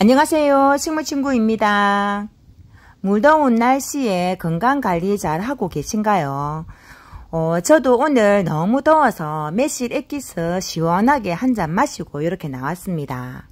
안녕하세요. 식물친구입니다. 물더운 날씨에 건강관리 잘 하고 계신가요? 저도 오늘 너무 더워서 매실 액기스 시원하게 한 잔 마시고 이렇게 나왔습니다.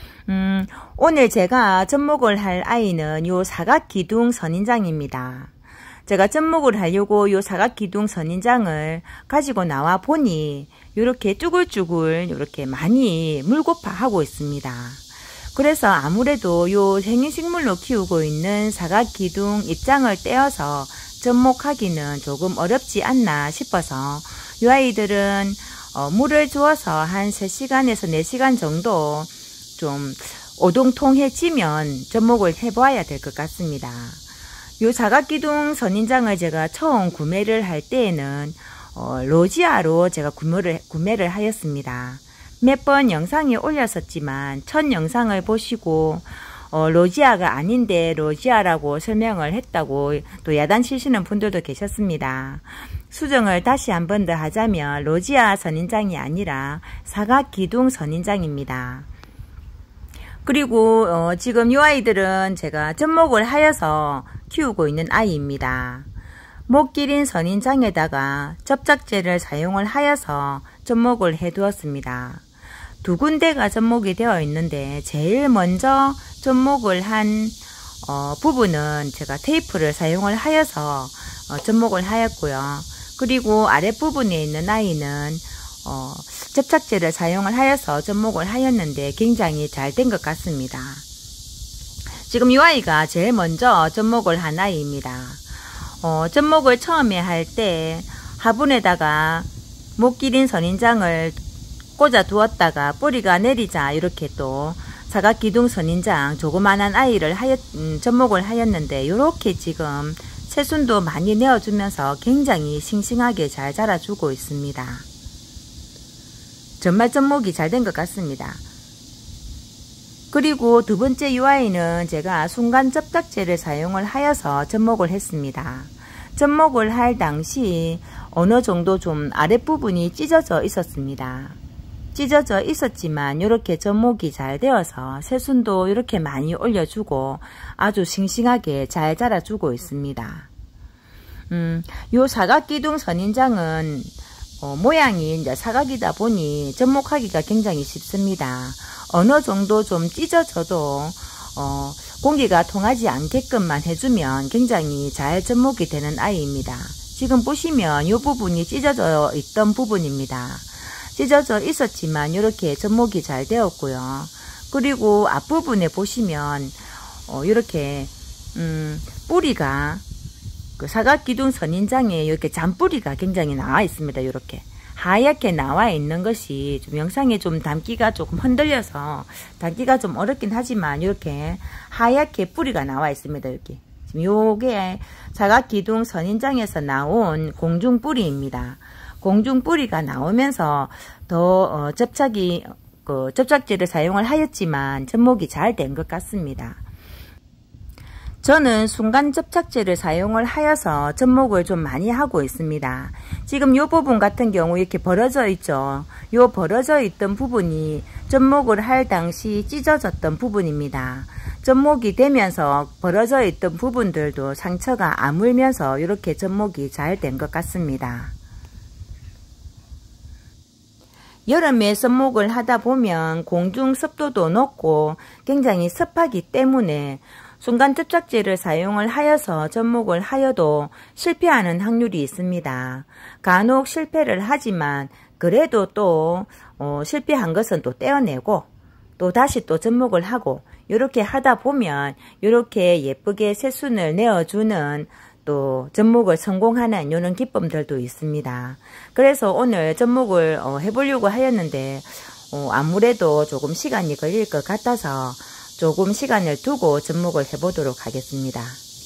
오늘 제가 접목을 할 아이는 요 사각기둥 선인장입니다. 제가 접목을 하려고 요 사각기둥 선인장을 가지고 나와 보니 이렇게 쭈글쭈글 이렇게 많이 물고파 하고 있습니다. 그래서 아무래도 요 생식물로 키우고 있는 사각기둥 잎장을 떼어서 접목하기는 조금 어렵지 않나 싶어서 요 아이들은 물을 주어서 한 3시간에서 4시간 정도 좀 오동통해지면 접목을 해봐야 될 것 같습니다. 요 사각기둥 선인장을 제가 처음 구매를 할 때에는 로지아로 제가 구매를 하였습니다. 몇 번 영상에 올렸었지만 첫 영상을 보시고 로지아가 아닌데 로지아라고 설명을 했다고 또 야단치시는 분들도 계셨습니다. 수정을 다시 한 번 더 하자면 로지아 선인장이 아니라 사각기둥 선인장입니다. 그리고 지금 이 아이들은 제가 접목을 하여서 키우고 있는 아이입니다. 목 기린 선인장에다가 접착제를 사용을 하여서 접목을 해 두었습니다. 두 군데가 접목이 되어 있는데 제일 먼저 접목을 한 부분은 제가 테이프를 사용을 하여서 접목을 하였고요. 그리고 아랫부분에 있는 아이는 접착제를 사용을 하여서 접목을 하였는데 굉장히 잘 된 것 같습니다. 지금 이 아이가 제일 먼저 접목을 한 아이입니다. 접목을 처음에 할 때 화분에다가 목 기린 선인장을 꽂아 두었다가 뿌리가 내리자 이렇게 또 사각기둥 선인장 조그만한 아이를 접목을 하였는데 이렇게 지금 새순도 많이 내어주면서 굉장히 싱싱하게 잘 자라주고 있습니다. 정말 접목이 잘 된 것 같습니다. 그리고 두 번째 이 아이는 제가 순간 접착제를 사용을 하여서 접목을 했습니다. 접목을 할 당시 어느 정도 좀 아랫부분이 찢어져 있었습니다. 찢어져 있었지만 이렇게 접목이 잘 되어서 새순도 이렇게 많이 올려주고 아주 싱싱하게 잘 자라주고 있습니다. 요 사각기둥 선인장은 모양이 이제 사각이다 보니 접목하기가 굉장히 쉽습니다. 어느 정도 좀 찢어져도 공기가 통하지 않게끔만 해주면 굉장히 잘 접목이 되는 아이입니다. 지금 보시면 이 부분이 찢어져 있던 부분입니다. 찢어져 있었지만 이렇게 접목이 잘 되었고요. 그리고 앞부분에 보시면 이렇게 뿌리가 그 사각기둥 선인장에 이렇게 잔뿌리가 굉장히 나와 있습니다. 이렇게 하얗게 나와 있는 것이 좀 영상에 좀 담기가 조금 흔들려서 담기가 좀 어렵긴 하지만 이렇게 하얗게 뿌리가 나와 있습니다. 이렇게 지금 요게 사각기둥 선인장에서 나온 공중뿌리입니다. 공중뿌리가 나오면서 더 접착제를 사용을 하였지만 접목이 잘 된 것 같습니다. 저는 순간 접착제를 사용을 하여서 접목을 좀 많이 하고 있습니다. 지금 이 부분 같은 경우 이렇게 벌어져 있죠. 이 벌어져 있던 부분이 접목을 할 당시 찢어졌던 부분입니다. 접목이 되면서 벌어져 있던 부분들도 상처가 아물면서 이렇게 접목이 잘 된 것 같습니다. 여름에 접목을 하다 보면 공중 습도도 높고 굉장히 습하기 때문에 순간 접착제를 사용을 하여서 접목을 하여도 실패하는 확률이 있습니다. 간혹 실패를 하지만 그래도 또 실패한 것은 또 떼어내고 또 다시 또 접목을 하고 이렇게 하다 보면 이렇게 예쁘게 새순을 내어주는 또 접목을 성공하는 이런 기쁨들도 있습니다. 그래서 오늘 접목을 해보려고 하였는데 아무래도 조금 시간이 걸릴 것 같아서 조금 시간을 두고 접목을 해보도록 하겠습니다.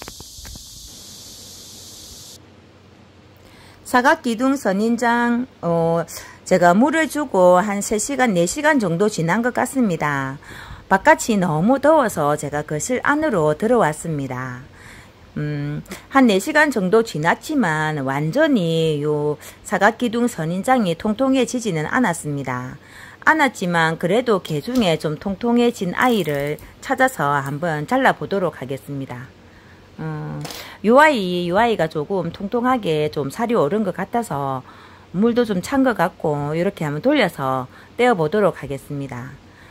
사각기둥 선인장 제가 물을 주고 한 3시간 4시간 정도 지난 것 같습니다. 바깥이 너무 더워서 제가 거실 안으로 들어왔습니다. 한 4시간 정도 지났지만 완전히 요 사각기둥 선인장이 통통해지지는 않았습니다. 않았지만 그래도 개 중에 좀 통통해진 아이를 찾아서 한번 잘라보도록 하겠습니다. 요 아이가 조금 통통하게 좀 살이 오른 것 같아서 물도 좀 찬 것 같고 이렇게 한번 돌려서 떼어 보도록 하겠습니다.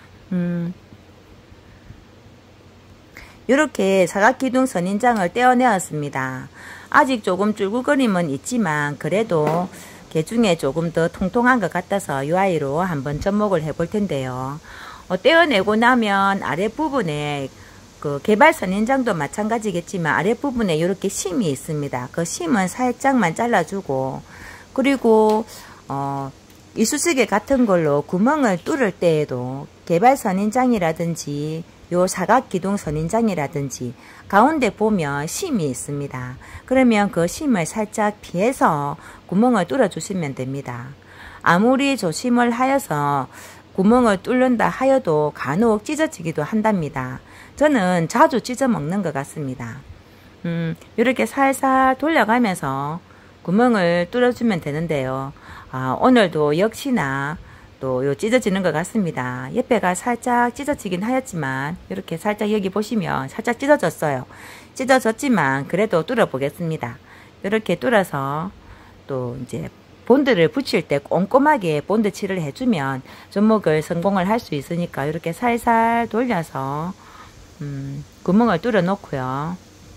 이렇게 사각기둥 선인장을 떼어내었습니다. 아직 조금 쫄글거림은 있지만 그래도 개 중에 조금 더 통통한 것 같아서 이 아이로 한번 접목을 해 볼 텐데요. 떼어내고 나면 아랫부분에 그 개발 선인장도 마찬가지겠지만 아랫부분에 이렇게 심이 있습니다. 그 심은 살짝만 잘라주고, 그리고 이쑤시개 같은 걸로 구멍을 뚫을 때에도 개발 선인장이라든지 요 사각기둥 선인장이라든지 가운데 보면 심이 있습니다. 그러면 그 심을 살짝 피해서 구멍을 뚫어 주시면 됩니다. 아무리 조심을 하여서 구멍을 뚫는다 하여도 간혹 찢어지기도 한답니다. 저는 자주 찢어 먹는 것 같습니다. 이렇게 살살 돌려가면서 구멍을 뚫어주면 되는데요. 오늘도 역시나 또 요 찢어지는 것 같습니다. 옆에가 살짝 찢어지긴 하였지만 이렇게 살짝 여기 보시면 살짝 찢어졌어요. 찢어졌지만 그래도 뚫어 보겠습니다. 이렇게 뚫어서 또 이제 본드를 붙일 때 꼼꼼하게 본드 칠을 해주면 접목을 성공을 할 수 있으니까 이렇게 살살 돌려서 구멍을 뚫어 놓고요.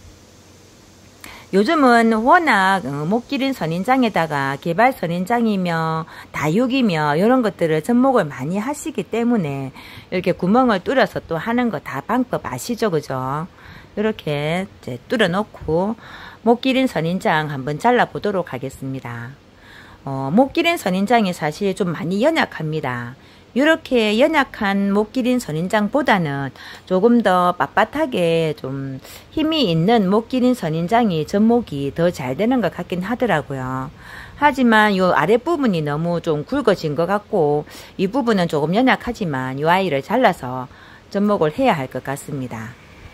요즘은 워낙 못 기린 선인장에다가 개발 선인장이며 다육이며 이런 것들을 접목을 많이 하시기 때문에 이렇게 구멍을 뚫어서 또 하는 거 다 방법 아시죠? 그죠? 이렇게 이제 뚫어 놓고 못 기린 선인장 한번 잘라 보도록 하겠습니다. 못 기린 선인장이 사실 좀 많이 연약합니다. 이렇게 연약한 못 기린 선인장보다는 조금 더 빳빳하게 좀 힘이 있는 못 기린 선인장이 접목이 더 잘 되는 것 같긴 하더라고요. 하지만 이 아랫부분이 너무 좀 굵어진 것 같고 이 부분은 조금 연약하지만 이 아이를 잘라서 접목을 해야 할 것 같습니다.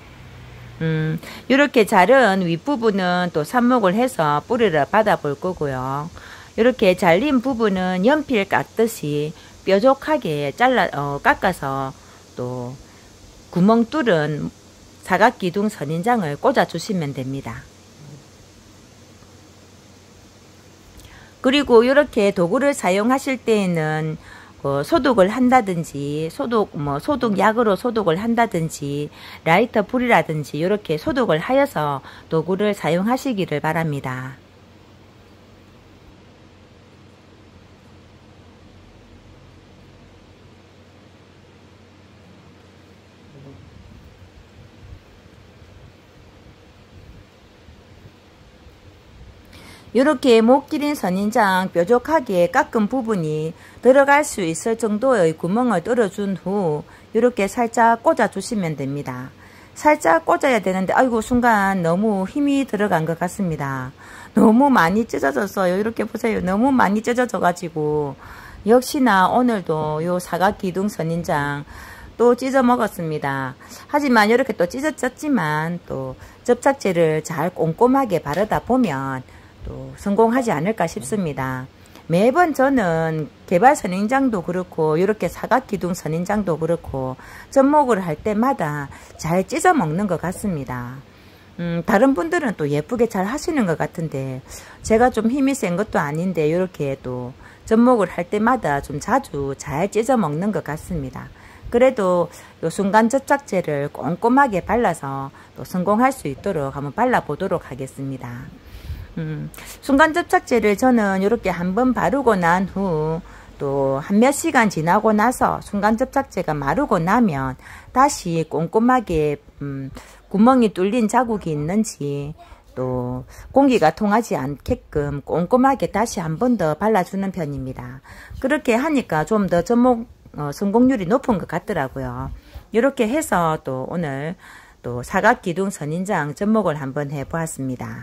이렇게 자른 윗부분은 또 삽목을 해서 뿌리를 받아 볼 거고요. 이렇게 잘린 부분은 연필 깎듯이 뾰족하게 깎아서 또 구멍 뚫은 사각기둥 선인장을 꽂아 주시면 됩니다. 그리고 이렇게 도구를 사용하실 때에는 소독을 한다든지 소독약으로 소독을 한다든지 라이터 불이라든지 이렇게 소독을 하여서 도구를 사용하시기를 바랍니다. 이렇게 못 기린 선인장 뾰족하게 깎은 부분이 들어갈 수 있을 정도의 구멍을 뚫어준 후 이렇게 살짝 꽂아 주시면 됩니다. 살짝 꽂아야 되는데 아이고 순간 너무 힘이 들어간 것 같습니다. 너무 많이 찢어졌어요. 이렇게 보세요. 너무 많이 찢어져 가지고 역시나 오늘도 요 사각기둥 선인장 또 찢어 먹었습니다. 하지만 이렇게 또 찢어졌지만 또 접착제를 잘 꼼꼼하게 바르다 보면 또 성공하지 않을까 싶습니다. 매번 저는 개발 선인장도 그렇고 이렇게 사각기둥 선인장도 그렇고 접목을 할 때마다 잘 찢어 먹는 것 같습니다. 다른 분들은 또 예쁘게 잘 하시는 것 같은데 제가 좀 힘이 센 것도 아닌데 이렇게 또 접목을 할 때마다 좀 자주 잘 찢어 먹는 것 같습니다. 그래도 요 순간 접착제를 꼼꼼하게 발라서 또 성공할 수 있도록 한번 발라 보도록 하겠습니다. 순간 접착제를 저는 이렇게 한번 바르고 난 후 또 한 몇 시간 지나고 나서 순간 접착제가 마르고 나면 다시 꼼꼼하게 구멍이 뚫린 자국이 있는지 또 공기가 통하지 않게끔 꼼꼼하게 다시 한 번 더 발라주는 편입니다. 그렇게 하니까 좀 더 접목 성공률이 높은 것 같더라고요. 이렇게 해서 또 오늘 또 사각기둥 선인장 접목을 한번 해보았습니다.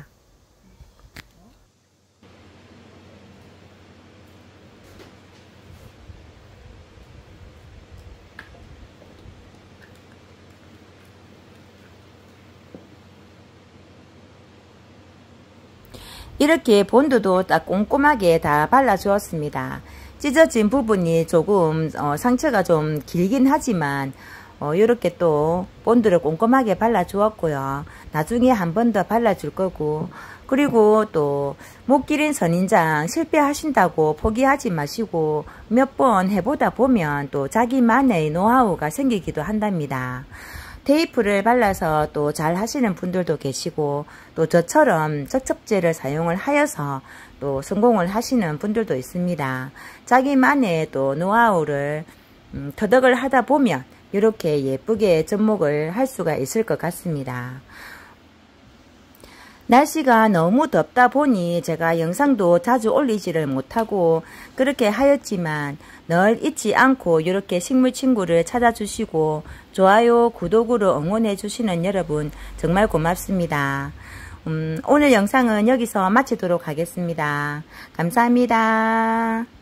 이렇게 본드도 딱 꼼꼼하게 다 발라주었습니다. 찢어진 부분이 조금 상처가 좀 길긴 하지만 이렇게 또 본드를 꼼꼼하게 발라주었고요. 나중에 한 번 더 발라줄 거고, 그리고 또 목기린 선인장 실패하신다고 포기하지 마시고 몇 번 해보다 보면 또 자기만의 노하우가 생기기도 한답니다. 테이프를 발라서 또 잘 하시는 분들도 계시고, 또 저처럼 척첩제를 사용을 하여서 또 성공을 하시는 분들도 있습니다. 자기만의 또 노하우를 터득을 하다 보면 이렇게 예쁘게 접목을 할 수가 있을 것 같습니다. 날씨가 너무 덥다 보니 제가 영상도 자주 올리지를 못하고 그렇게 하였지만, 늘 잊지 않고 이렇게 식물친구를 찾아주시고 좋아요, 구독으로 응원해 주시는 여러분 정말 고맙습니다. 오늘 영상은 여기서 마치도록 하겠습니다. 감사합니다.